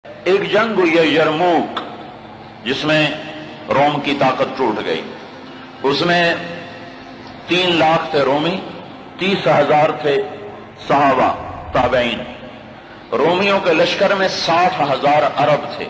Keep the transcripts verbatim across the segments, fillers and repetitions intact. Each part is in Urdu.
ایک جنگ ہوئی ہے یرموک، جس میں روم کی طاقت ٹوٹ گئی۔ اس میں تین لاکھ تھے رومی، تیس ہزار تھے صحابہ تابعین۔ رومیوں کے لشکر میں ساٹھ ہزار عرب تھے۔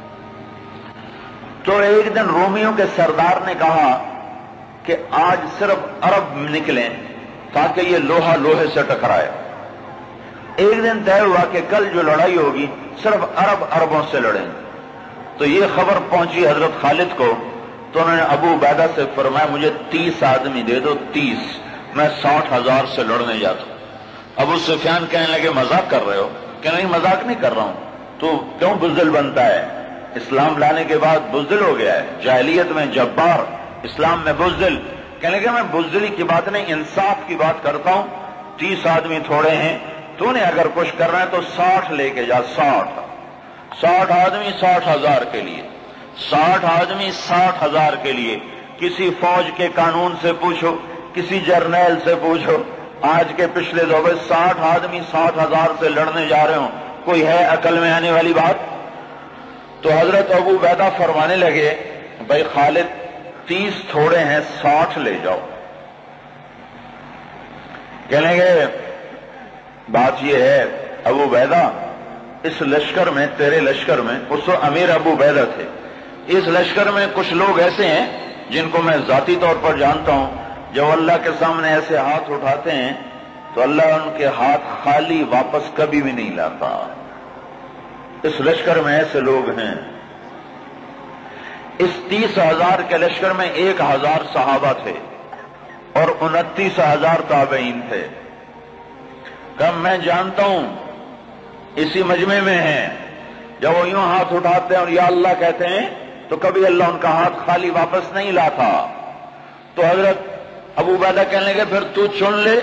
تو ایک دن رومیوں کے سردار نے کہا کہ آج صرف عرب نکلیں تاکہ یہ لوہا لوہے سے ٹکرائے۔ ایک دن طے ہوا کہ کل جو لڑائی ہوگی صرف عرب عربوں سے لڑیں۔ تو یہ خبر پہنچی حضرت خالد کو، تو انہوں نے ابو عبیدہ سے فرمایا مجھے تیس آدمی دے دو، تیس، میں ساٹھ ہزار سے لڑنے جاتا ہوں۔ ابو سفیان کہنے لگے مذاق کر رہے ہو؟ کہ نہیں مذاق نہیں کر رہا ہوں۔ تو کیوں بزدل بنتا ہے؟ اسلام لانے کے بعد بزدل ہو گیا ہے، جاہلیت میں جبار، اسلام میں بزدل۔ کہنے لگے میں بزدلی کی بات نہیں، انصاف کی بات کرتا ہوں۔ تیس آدمی تھوڑے ہیں، تو نے اگر کچھ کر رہا ہے تو ساٹھ لے کے جا، ساٹھ ساٹھ آدمی ساٹھ ہزار کے لیے، ساٹھ آدمی ساٹھ ہزار کے لیے۔ کسی فوج کے قانون سے پوچھو، کسی جرنیل سے پوچھو، آج کے پچھلے دو بھائی ساٹھ آدمی ساٹھ ہزار سے لڑنے جا رہے ہوں، کوئی ہے عقل میں آنے والی بات؟ تو حضرت ابو عبیدہ فرمانے لگے بھائی خالد تیس تھوڑے ہیں، ساٹھ لے جاؤ۔ کہنے گے بات یہ ہے ابو عبیدہ، اس لشکر میں، تیرے لشکر میں، اس وقت امیر ابو عبیدہ تھے، اس لشکر میں کچھ لوگ ایسے ہیں جن کو میں ذاتی طور پر جانتا ہوں، جب اللہ کے سامنے ایسے ہاتھ اٹھاتے ہیں تو اللہ ان کے ہاتھ خالی واپس کبھی بھی نہیں لاتا۔ اس لشکر میں ایسے لوگ ہیں۔ اس تیس ہزار کے لشکر میں ایک ہزار صحابہ تھے اور انتیس ہزار تابعین تھے۔ کہ میں جانتا ہوں اسی مجمع میں ہیں، جب وہ یوں ہاتھ اٹھاتے ہیں اور یا اللہ کہتے ہیں تو کبھی اللہ ان کا ہاتھ خالی واپس نہیں لاتا۔ تو حضرت ابو عبیدہ کہنے لگے پھر تو چن لے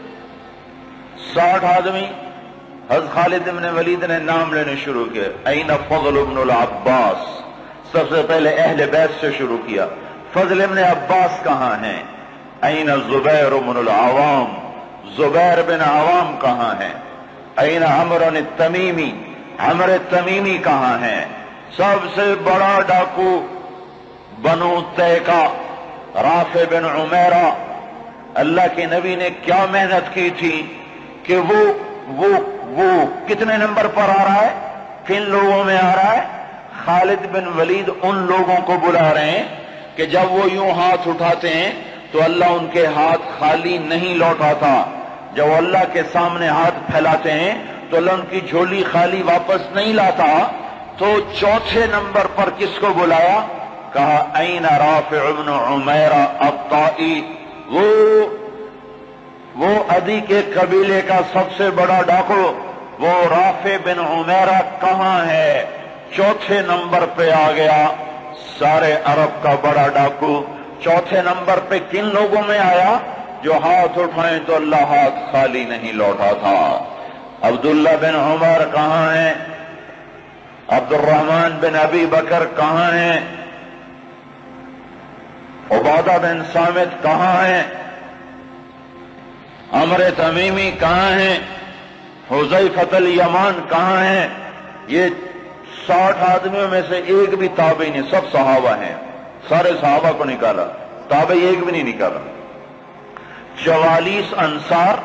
ساٹھ آدمی۔ حضرت خالد بن ولید نے نام لینے شروع کیے، این فضل بن العباس، سب سے پہلے اہل بیت سے شروع کیا، فضل بن عباس کہاں ہیں؟ این زبیر بن العوام، زبیر بن عوام کہاں ہیں؟ این عمر التمیمی، عمر التمیمی کہاں ہیں؟ سب سے بڑا ڈاکو بنو طے کا رافع بن عمیرہ، اللہ کے نبی نے کیا محنت کی تھی کہ وہ وہ وہ کتنے نمبر پر آ رہا ہے، کن لوگوں میں آ رہا ہے؟ خالد بن ولید ان لوگوں کو بلا رہے ہیں کہ جب وہ یوں ہاتھ اٹھاتے ہیں تو اللہ ان کے ہاتھ خالی نہیں لوٹاتا، جب وہ اللہ کے سامنے ہاتھ پھیلاتے ہیں تو اللہ ان کی جھولی خالی واپس نہیں لاتا۔ تو چوتھے نمبر پر کس کو بلایا؟ کہا این رافع بن عمیرہ الطائی، وہ وہ عدی کے قبیلے کا سب سے بڑا ڈاکو، وہ رافع بن عمیرہ کہاں ہے؟ چوتھے نمبر پہ آ گیا، سارے عرب کا بڑا ڈاکو۔ چوتھے نمبر پہ کن لوگوں میں آیا؟ جو ہاتھ اٹھائیں تو اللہ ہاتھ خالی نہیں لوٹا تھا۔ عبداللہ بن عمر کہاں ہیں؟ عبد الرحمن بن ابی بکر کہاں ہیں؟ عبادہ بن صامت کہاں ہیں؟ عمر تمیمی کہاں ہیں؟ حذیفہ الیمان کہاں ہیں؟ یہ ساٹھ آدمیوں میں سے ایک بھی تابعی نہیں، سب صحابہ ہیں، سارے صحابہ کو نکالا، تابعی ایک بھی نہیں نکالا۔ چوالیس انصار،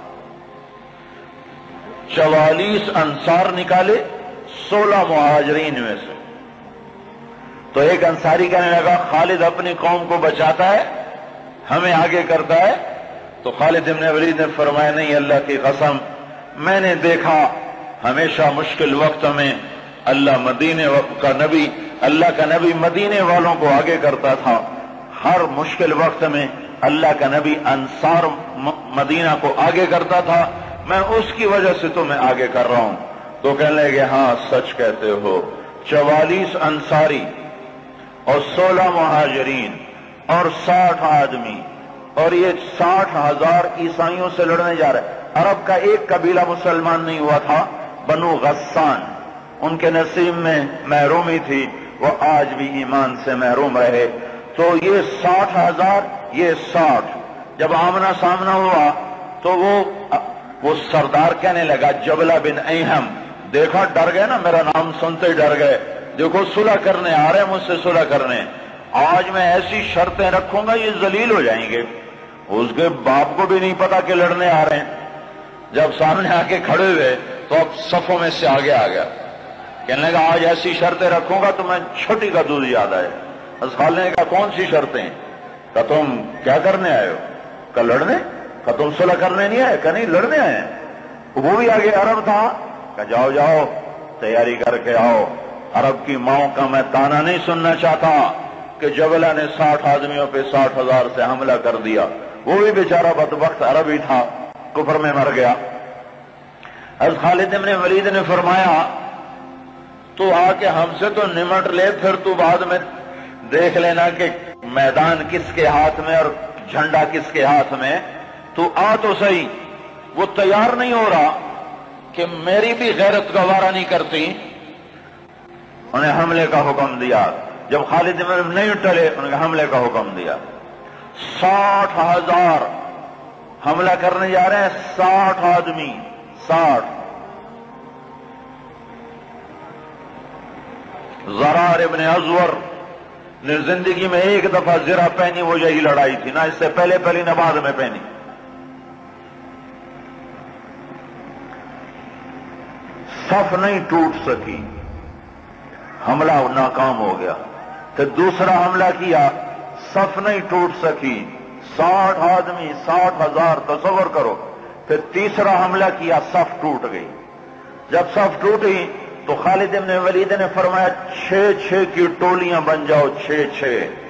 چوالیس انصار نکالے سولہ مہاجرین میں سے۔ تو ایک انصاری کہنے لگا خالد اپنی قوم کو بچاتا ہے، ہمیں آگے کرتا ہے۔ تو خالد بن ولید نے فرمایا نہیں، اللہ کی قسم میں نے دیکھا ہمیشہ مشکل وقت میں اللہ مدینے کا نبی اللہ کا نبی مدینے والوں کو آگے کرتا تھا، ہر مشکل وقت میں اللہ کا نبی انصار مدینہ کو آگے کرتا تھا، میں اس کی وجہ سے تو میں آگے کر رہا ہوں۔ تو کہنے لگے ہاں سچ کہتے ہو، چوالیس انصاری اور سولہ مہاجرین اور ساٹھ آدمی، اور یہ ساٹھ ہزار عیسائیوں سے لڑنے جا رہے۔ عرب کا ایک قبیلہ مسلمان نہیں ہوا تھا، بنو غسان، ان کے نصیب میں محرومی تھی، وہ آج بھی ایمان سے محروم رہے۔ تو یہ ساٹھ ہزار، یہ ساٹھ، جب آمنا سامنا ہوا تو وہ وہ سردار کہنے لگا جبلہ بن ایہم، دیکھا ڈر گئے نا، میرا نام سنتے ہی ڈر گئے، دیکھو صلح کرنے آ رہے ہیں مجھ سے صلح کرنے، آج میں ایسی شرطیں رکھوں گا یہ ذلیل ہو جائیں گے۔ اس کے باپ کو بھی نہیں پتا کہ لڑنے آ رہے ہیں، جب سامنے آ کے کھڑے ہوئے تو اب صفوں میں سے آگے آ گیا، کہنے لگا آج ایسی شرطیں رکھوں گا تو میں چھوٹی کا دودھ یاد آئے۔ اس خال نے کہا کون سی شرطیں؟ کہ تم کیا کرنے آئے ہو؟ کہ لڑنے۔ کہ تم صلح کرنے نہیں آئے؟ کہ نہیں لڑنے آئے ہیں۔ وہ بھی آگے عرب تھا، کہ جاؤ جاؤ تیاری کر کے آؤ، عرب کی ماؤں کا میں تانا نہیں سننا چاہتا کہ جبلہ نے ساٹھ آدمیوں پہ ساٹھ ہزار سے حملہ کر دیا، وہ بھی بیچارہ بدبخت عرب ہی تھا، کفر میں مر گیا۔ حضرت خالد بن ولید نے فرمایا تو آ کے ہم سے تو نمٹ لے، پھر تو بعد میں دیکھ لینا کہ میدان کس کے ہاتھ میں اور جھنڈا کس کے ہاتھ میں، تو آ تو صحیح۔ وہ تیار نہیں ہو رہا کہ میری بھی غیرت گوارا نہیں کرتی، انہیں حملے کا حکم دیا۔ جب خالد بن نہیں ٹلے انہیں حملے کا حکم دیا۔ ساٹھ ہزار حملہ کرنے جا رہے ہیں، ساٹھ آدمی، ساٹھ۔ زرار ابن ازور نے زندگی میں ایک دفعہ زرہ پہنی، وہ یہی لڑائی تھی، نہ اس سے پہلے پہلی نہ بعد میں پہنی۔ صف نہیں ٹوٹ سکی، حملہ ناکام ہو گیا۔ پھر دوسرا حملہ کیا، صف نہیں ٹوٹ سکی، ساٹھ آدمی، ساٹھ ہزار، تصور کرو۔ پھر تیسرا حملہ کیا، صف ٹوٹ گئی۔ جب صف ٹوٹی تو خالد بن ولید نے فرمایا چھ چھ کی ٹولیاں بن جاؤ، چھ چھ۔